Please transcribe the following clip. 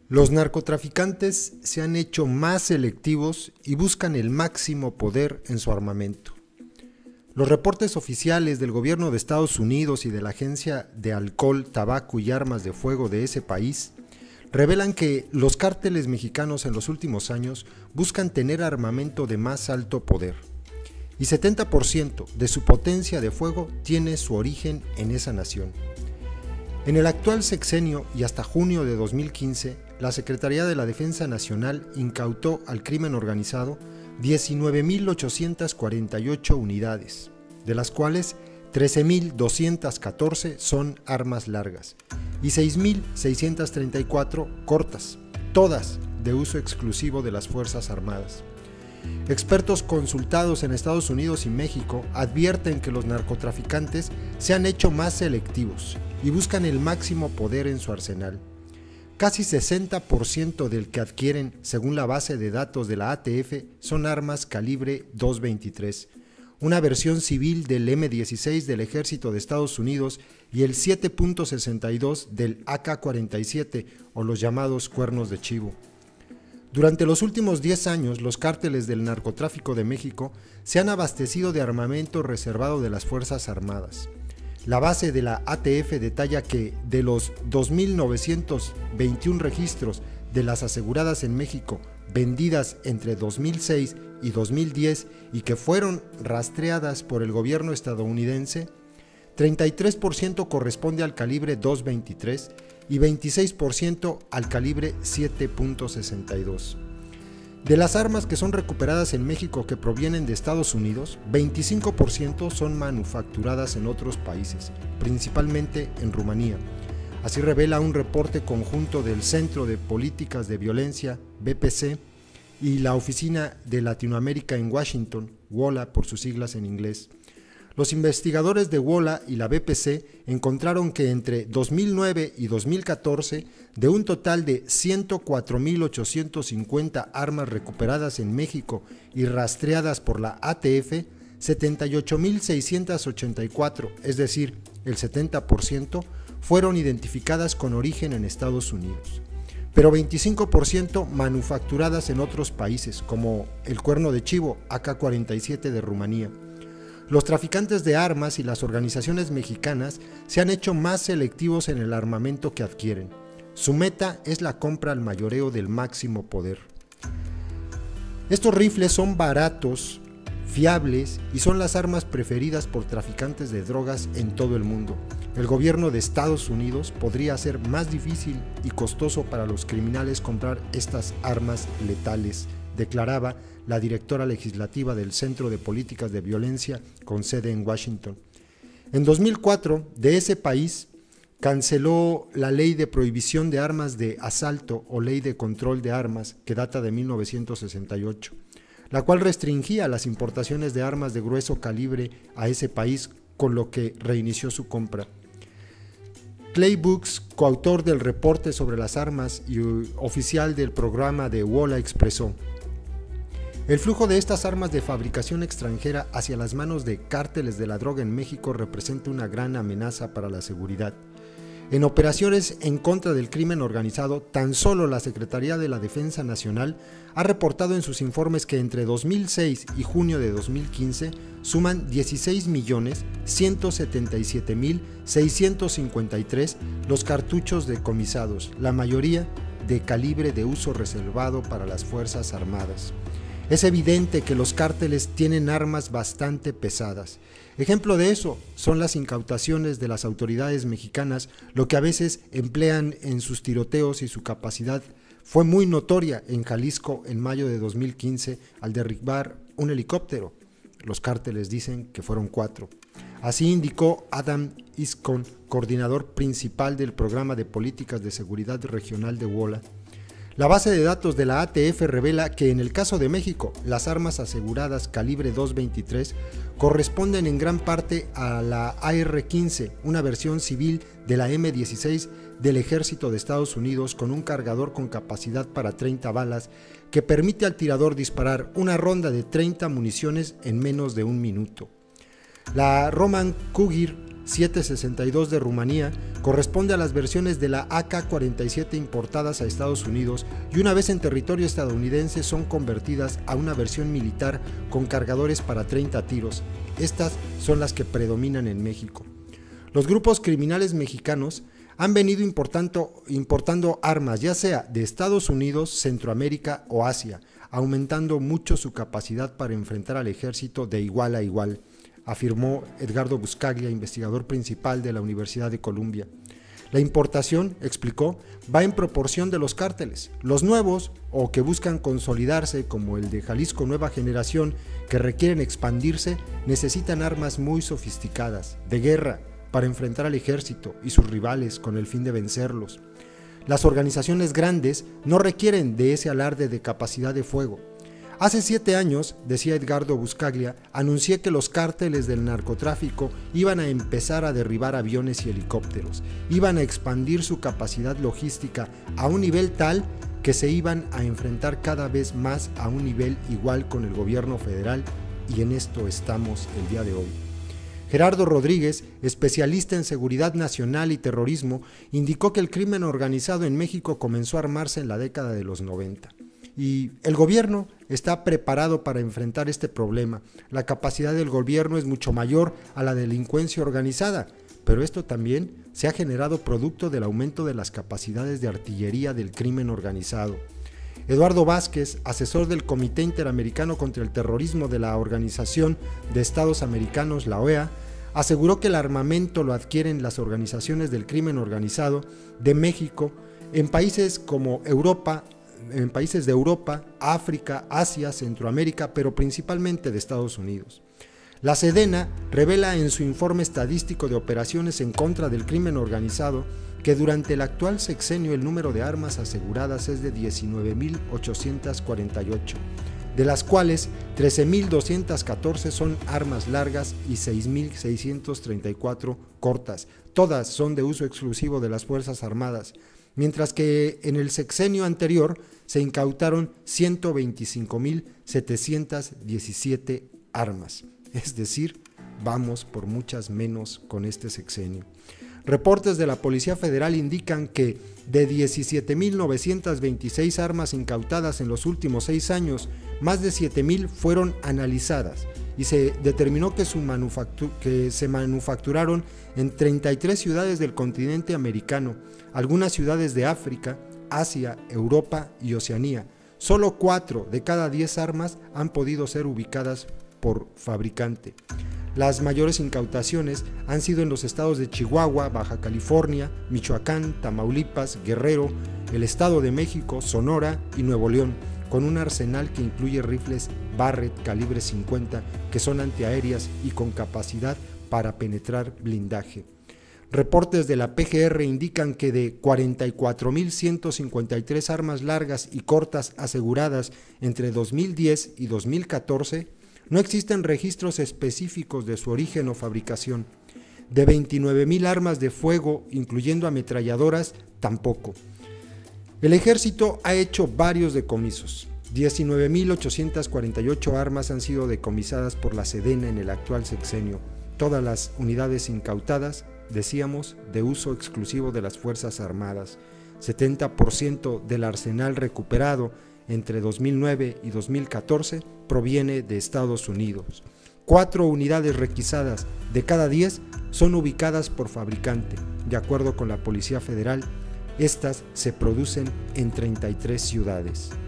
Los narcotraficantes se han hecho más selectivos y buscan el máximo poder en su armamento. Los reportes oficiales del gobierno de Estados Unidos y de la Agencia de Alcohol, Tabaco y Armas de Fuego de ese país revelan que los cárteles mexicanos en los últimos años buscan tener armamento de más alto poder, y 70% de su potencia de fuego tiene su origen en esa nación. En el actual sexenio y hasta junio de 2015, la Secretaría de la Defensa Nacional incautó al crimen organizado 19.848 unidades, de las cuales 13.214 son armas largas y 6.634 cortas, todas de uso exclusivo de las Fuerzas Armadas. Expertos consultados en Estados Unidos y México advierten que los narcotraficantes se han hecho más selectivos y buscan el máximo poder en su arsenal. Casi 60% del que adquieren, según la base de datos de la ATF, son armas calibre .223, una versión civil del M16 del Ejército de Estados Unidos y el 7.62 del AK-47 o los llamados cuernos de chivo. Durante los últimos 10 años, los cárteles del narcotráfico de México se han abastecido de armamento reservado de las Fuerzas Armadas. La base de la ATF detalla que de los 2.921 registros de las aseguradas en México vendidas entre 2006 y 2010 y que fueron rastreadas por el gobierno estadounidense, 33% corresponde al calibre .223 y 26% al calibre 7.62. De las armas que son recuperadas en México que provienen de Estados Unidos, 25% son manufacturadas en otros países, principalmente en Rumanía. Así revela un reporte conjunto del Centro de Políticas de Violencia, BPC, y la Oficina de Latinoamérica en Washington, WOLA por sus siglas en inglés. Los investigadores de WOLA y la BPC encontraron que entre 2009 y 2014, de un total de 104.850 armas recuperadas en México y rastreadas por la ATF, 78.684, es decir, el 70%, fueron identificadas con origen en Estados Unidos, pero 25% manufacturadas en otros países, como el cuerno de chivo AK-47 de Rumanía. Los traficantes de armas y las organizaciones mexicanas se han hecho más selectivos en el armamento que adquieren. Su meta es la compra al mayoreo del máximo poder. Estos rifles son baratos, fiables y son las armas preferidas por traficantes de drogas en todo el mundo. El gobierno de Estados Unidos podría hacer más difícil y costoso para los criminales comprar estas armas letales, declaraba la directora legislativa del Centro de Políticas de Violencia con sede en Washington. En 2004, de ese país, canceló la Ley de Prohibición de Armas de Asalto o Ley de Control de Armas, que data de 1968, la cual restringía las importaciones de armas de grueso calibre a ese país, con lo que reinició su compra. Clay Brooks, coautor del reporte sobre las armas y oficial del programa de WOLA, expresó: el flujo de estas armas de fabricación extranjera hacia las manos de cárteles de la droga en México representa una gran amenaza para la seguridad. En operaciones en contra del crimen organizado, tan solo la Secretaría de la Defensa Nacional ha reportado en sus informes que entre 2006 y junio de 2015 suman 16.177.653 los cartuchos decomisados, la mayoría de calibre de uso reservado para las Fuerzas Armadas. Es evidente que los cárteles tienen armas bastante pesadas. Ejemplo de eso son las incautaciones de las autoridades mexicanas, lo que a veces emplean en sus tiroteos, y su capacidad fue muy notoria en Jalisco en mayo de 2015 al derribar un helicóptero. Los cárteles dicen que fueron 4. Así indicó Adam Iscon, coordinador principal del Programa de Políticas de Seguridad Regional de WOLA. La base de datos de la ATF revela que en el caso de México, las armas aseguradas calibre .223 corresponden en gran parte a la AR-15, una versión civil de la M16 del Ejército de Estados Unidos con un cargador con capacidad para 30 balas que permite al tirador disparar una ronda de 30 municiones en menos de un minuto. La Roman Kugir 762 de Rumanía corresponde a las versiones de la AK-47 importadas a Estados Unidos y una vez en territorio estadounidense son convertidas a una versión militar con cargadores para 30 tiros. Estas son las que predominan en México. Los grupos criminales mexicanos han venido importando armas, ya sea de Estados Unidos, Centroamérica o Asia, aumentando mucho su capacidad para enfrentar al ejército de igual a igual, afirmó Edgardo Buscaglia, investigador principal de la Universidad de Columbia. La importación, explicó, va en proporción de los cárteles. Los nuevos, o que buscan consolidarse, como el de Jalisco Nueva Generación, que requieren expandirse, necesitan armas muy sofisticadas, de guerra, para enfrentar al ejército y sus rivales con el fin de vencerlos. Las organizaciones grandes no requieren de ese alarde de capacidad de fuego. Hace 7 años, decía Edgardo Buscaglia, anuncié que los cárteles del narcotráfico iban a empezar a derribar aviones y helicópteros, iban a expandir su capacidad logística a un nivel tal que se iban a enfrentar cada vez más a un nivel igual con el gobierno federal, y en esto estamos el día de hoy. Gerardo Rodríguez, especialista en seguridad nacional y terrorismo, indicó que el crimen organizado en México comenzó a armarse en la década de los 90. Y el gobierno está preparado para enfrentar este problema. La capacidad del gobierno es mucho mayor a la delincuencia organizada, pero esto también se ha generado producto del aumento de las capacidades de artillería del crimen organizado. Eduardo Vázquez, asesor del Comité Interamericano contra el Terrorismo de la Organización de Estados Americanos, la OEA, aseguró que el armamento lo adquieren las organizaciones del crimen organizado de México en países como Europa, en países de Europa, África, Asia, Centroamérica, pero principalmente de Estados Unidos. La Sedena revela en su informe estadístico de operaciones en contra del crimen organizado que durante el actual sexenio el número de armas aseguradas es de 19.848, de las cuales 13.214 son armas largas y 6.634 cortas. Todas son de uso exclusivo de las Fuerzas Armadas, mientras que en el sexenio anterior se incautaron 125.717 armas. Es decir, vamos por muchas menos con este sexenio. Reportes de la Policía Federal indican que de 17.926 armas incautadas en los últimos 6 años, más de 7.000 fueron analizadas y se determinó que se manufacturaron en 33 ciudades del continente americano, algunas ciudades de África, Asia, Europa y Oceanía. Solo 4 de cada 10 armas han podido ser ubicadas por fabricante. Las mayores incautaciones han sido en los estados de Chihuahua, Baja California, Michoacán, Tamaulipas, Guerrero, el Estado de México, Sonora y Nuevo León, con un arsenal que incluye rifles Barrett calibre 50 que son antiaéreas y con capacidad para penetrar blindaje. Reportes de la PGR indican que de 44.153 armas largas y cortas aseguradas entre 2010 y 2014, no existen registros específicos de su origen o fabricación. De 29.000 armas de fuego, incluyendo ametralladoras, tampoco. El ejército ha hecho varios decomisos. 19.848 armas han sido decomisadas por la Sedena en el actual sexenio. Todas las unidades incautadas, decíamos, de uso exclusivo de las Fuerzas Armadas. 70% del arsenal recuperado entre 2009 y 2014 proviene de Estados Unidos. 4 unidades requisadas de cada 10 son ubicadas por fabricante. De acuerdo con la Policía Federal, estas se producen en 33 ciudades.